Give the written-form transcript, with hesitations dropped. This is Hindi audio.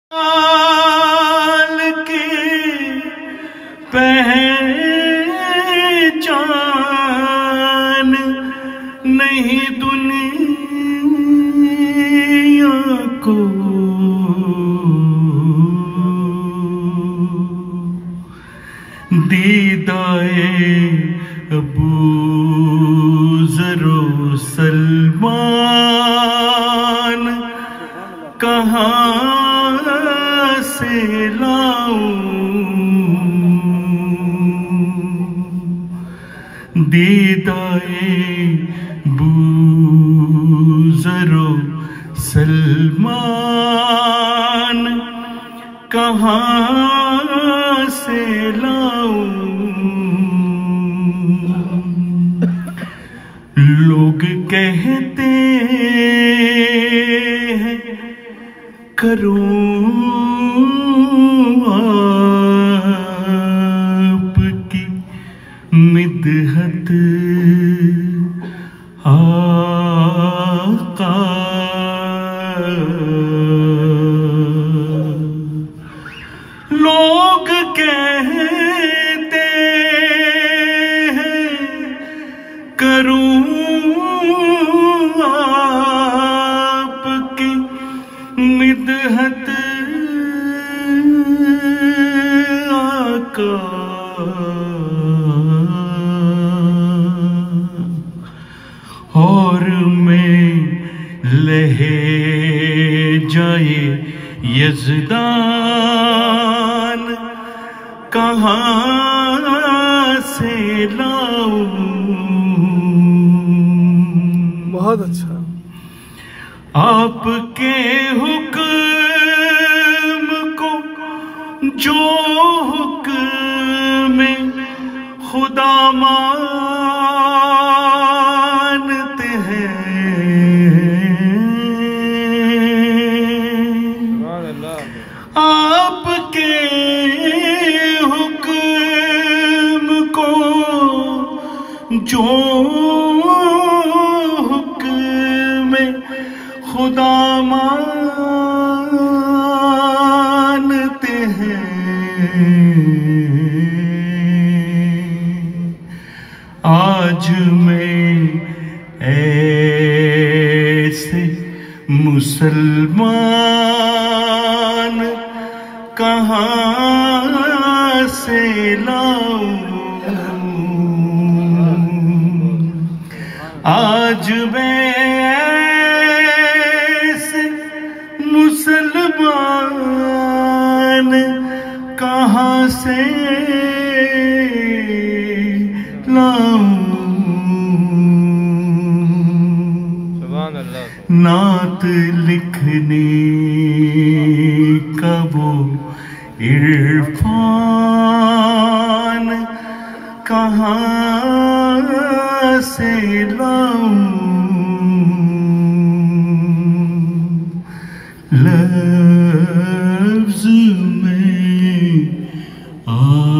हाल की पहचान नहीं दुनिया को, दीदाए अबू जरो सलमान कहाँ से लाऊं, दीदाए बूज़रो सलमान कहाँ से लाऊं। लोग कहते हैं करूं आपकी मिदहत आका, लोग कहते हैं करूं आपकी मिदहत आका, और मैं लहे जाए यज़दान कहाँ से लाऊं। बहुत अच्छा। आपके हुक्म को जो हुक्म खुदा मानते हैं, आपके हुक्म को जो हुक्म खुदा मानते हैं, आज मैं ऐसे मुसलमान कहाँ से लाऊं, आज मैं ऐसे मुसलमान कहाँ से लाऊं। नात लिखने का वो इरफान कहाँ से लाऊं।